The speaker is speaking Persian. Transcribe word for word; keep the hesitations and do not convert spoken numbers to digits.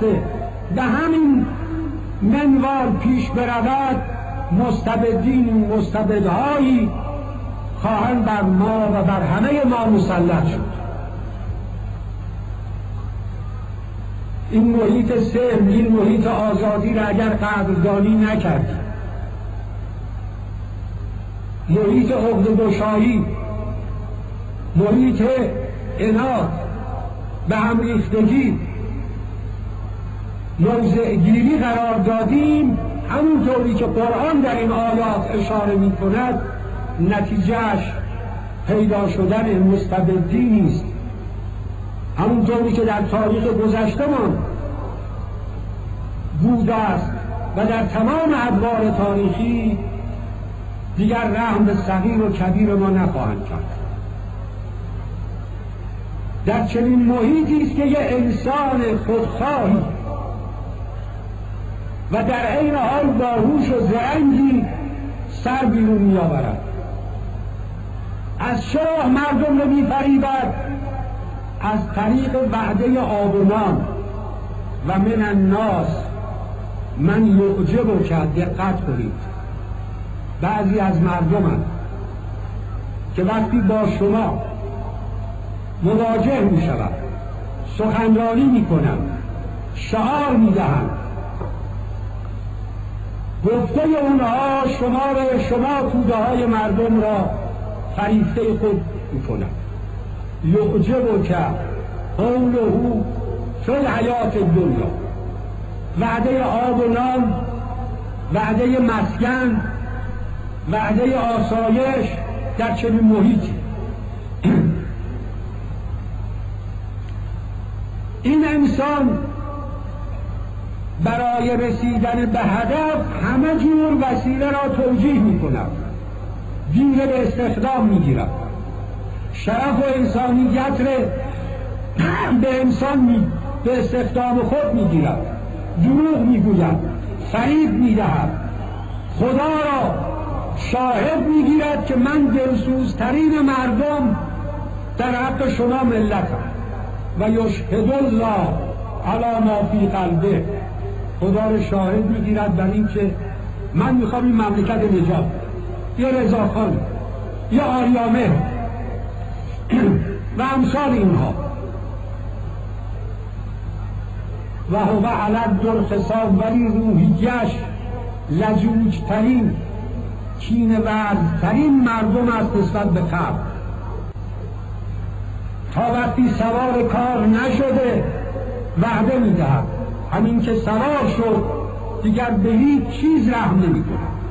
آینده به همین منوال پیش برود، مستبدین مستبدهایی خواهند بر ما و بر همه ما مسلط شد. این محیط سلم، این محیط آزادی را اگر قدردانی نکردیم، محیط عقده‌گشایی، محیط عناد، به هم ریختگی، موضع‌گیری قرار دادیم، همونطوری که قرآن در این آیات اشاره می کند، نتیجهش پیدا شدن مستبدی نیست. همونطوری که در تاریخ گذشته‌مان بوده است و در تمام ادوار تاریخی دیگر رحم به صغیر و کبیر ما نخواهند کرد. در چنین محیطی است که یه انسان خودخواهی و در عین حال باهوش و زرنگی سر بیرون می‌آورد. از چه راه مردم رو می‌فریبد؟ از طریق وعده آب و نان و من الناس من یعجب کرد. دقت کنید، بعضی از مردمند که وقتی با شما مواجه می شود، سخنرانی می کنند، شعار می دهند، گفته اونها شما را شما توده های مردم را فریفته خود می کنند. یعجب کرد قوله فی الحیات الدنیا، وعده آب و نان، وعده مسکن، وعده آسایش در چنین محیطی. این انسان برای رسیدن به هدف همه جور وسیله را توجیه می کند، دین به استخدام می گیرد، شرف و انسانیت را به انسان می به استخدام خود می گیرد، دروغ می گوید، فریب می دهد، خدا را شاهد می گیرد که من دلسوزترین مردم در حق شما ملتم و یشهد الله علی ما فی قلبه. خدا را شاهد می گیرد بر این که من میخوام این مملکت نجات، یا رضاخان یا آریامه و امثال اینها. و هو علد الخصام، ولی روحیش لجوجترین کینه ورزترین مردم است نسبت به خلق. تا وقتی سوار کار نشده وعده میدهد، همین که سوار شد دیگر به هیچ چیز رحم نمی کند.